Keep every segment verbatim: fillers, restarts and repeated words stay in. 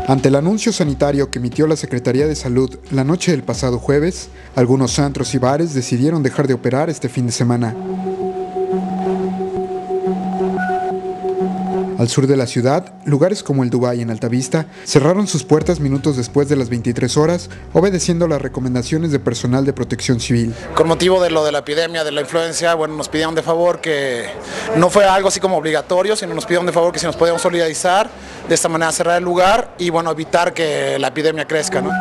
Ante el anuncio sanitario que emitió la Secretaría de Salud la noche del pasado jueves, algunos antros y bares decidieron dejar de operar este fin de semana. Al sur de la ciudad, lugares como el Dubái en Altavista cerraron sus puertas minutos después de las veintitrés horas, obedeciendo las recomendaciones de personal de protección civil. Con motivo de lo de la epidemia de la influenza, bueno, nos pidieron de favor que no fuera algo así como obligatorio, sino nos pidieron de favor que si nos podíamos solidarizar, de esta manera cerrar el lugar y bueno, evitar que la epidemia crezca, ¿no?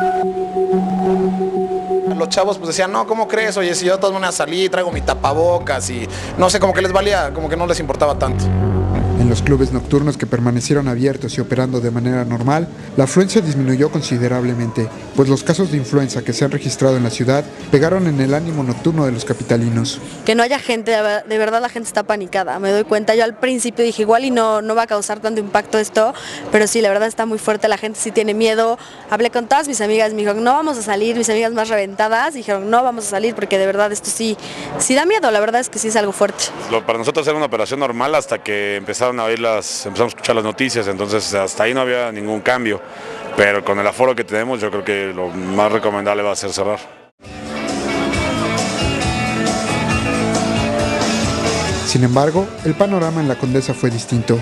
Los chavos pues decían, no, ¿cómo crees? Oye, si yo de todas maneras salí, traigo mi tapabocas y no sé, como que les valía, como que no les importaba tanto. En los clubes nocturnos que permanecieron abiertos y operando de manera normal, la afluencia disminuyó considerablemente, pues los casos de influenza que se han registrado en la ciudad pegaron en el ánimo nocturno de los capitalinos. Que no haya gente, de verdad la gente está panicada, me doy cuenta. Yo al principio dije igual y no, no va a causar tanto impacto esto, pero sí, la verdad está muy fuerte, la gente sí tiene miedo. Hablé con todas mis amigas, me dijeron no vamos a salir, mis amigas más reventadas dijeron no vamos a salir porque de verdad esto sí, sí da miedo, la verdad es que sí es algo fuerte. Para nosotros era una operación normal hasta que empezaron a oír las, empezamos a escuchar las noticias, entonces hasta ahí no había ningún cambio, pero con el aforo que tenemos yo creo que lo más recomendable va a ser cerrar. Sin embargo, el panorama en la Condesa fue distinto.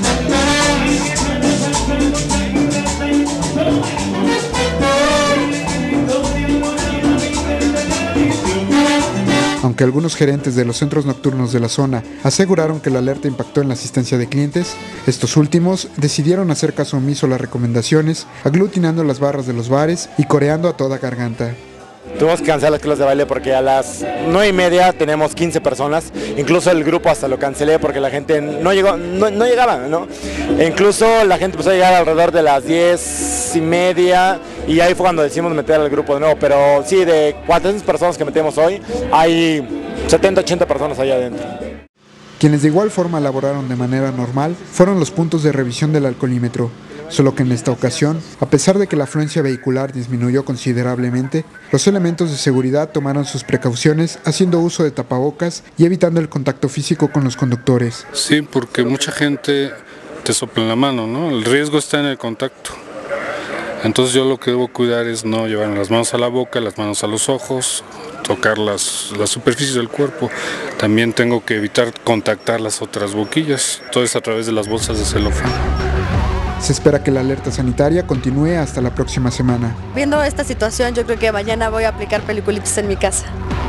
Aunque algunos gerentes de los centros nocturnos de la zona aseguraron que la alerta impactó en la asistencia de clientes, estos últimos decidieron hacer caso omiso a las recomendaciones, aglutinando las barras de los bares y coreando a toda garganta. Tuvimos que cancelar las clases de baile porque a las nueve y media tenemos quince personas, incluso el grupo hasta lo cancelé porque la gente no llegó, no, no llegaba, ¿no? E incluso la gente empezó a llegar alrededor de las diez y media y ahí fue cuando decidimos meter al grupo de nuevo, pero sí, de cuatrocientas personas que metemos hoy, hay setenta, ochenta personas allá adentro. Quienes de igual forma laboraron de manera normal fueron los puntos de revisión del alcoholímetro, solo que en esta ocasión, a pesar de que la afluencia vehicular disminuyó considerablemente, los elementos de seguridad tomaron sus precauciones haciendo uso de tapabocas y evitando el contacto físico con los conductores. Sí, porque mucha gente te sopla en la mano, ¿no? El riesgo está en el contacto. Entonces yo lo que debo cuidar es no llevar las manos a la boca, las manos a los ojos, tocar las, las superficies del cuerpo. También tengo que evitar contactar las otras boquillas, todo es a través de las bolsas de celofán. Se espera que la alerta sanitaria continúe hasta la próxima semana. Viendo esta situación, yo creo que mañana voy a aplicar peliculitis en mi casa.